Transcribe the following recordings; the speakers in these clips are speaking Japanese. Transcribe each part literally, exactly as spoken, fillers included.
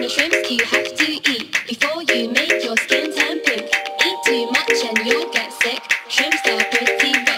of shrimps you have to eat before you make your skin turn pink. Eat too much and you'll get sick. Shrimps are pretty rich.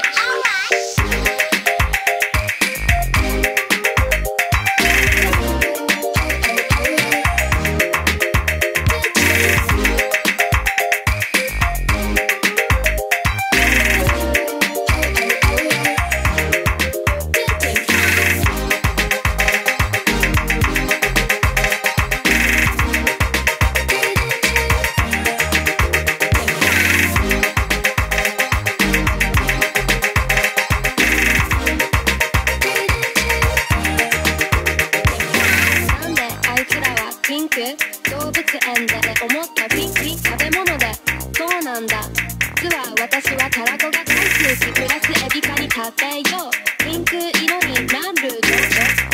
ピンク動物園で思ったピンク食べ物でそうなんだ実は私はタラコが大好きプラスエビカニ食べようピンク色になるでしょ